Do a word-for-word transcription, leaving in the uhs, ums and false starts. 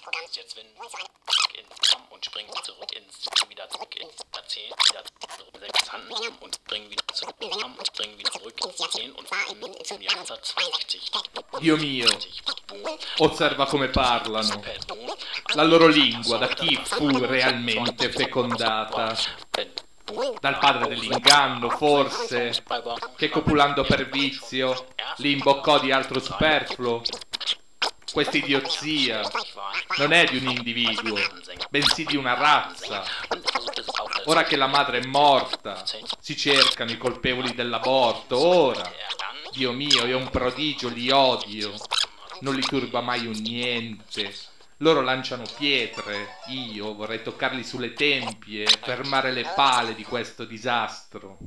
Jetzt wenn in und springen zurück ins wieder zurück ins Jahrzehnt, wieder sechs Hand und springen wieder zurück und springen wieder zurück ins Jahrzehnt und im Jahr neunzehnhundertzweiundachtzig. Dio mio, osserva come parlano. La loro lingua da chi fu realmente fecondata? Dal padre dell'inganno, forse, che copulando per vizio li imboccò di altro superfluo. Questa idiozia non è di un individuo, bensì di una razza. Ora che la madre è morta, si cercano i colpevoli dell'aborto. Ora, Dio mio, è un prodigio, li odio. Non li turba mai un niente. Loro lanciano pietre, io vorrei toccarli sulle tempie e fermare le pale di questo disastro.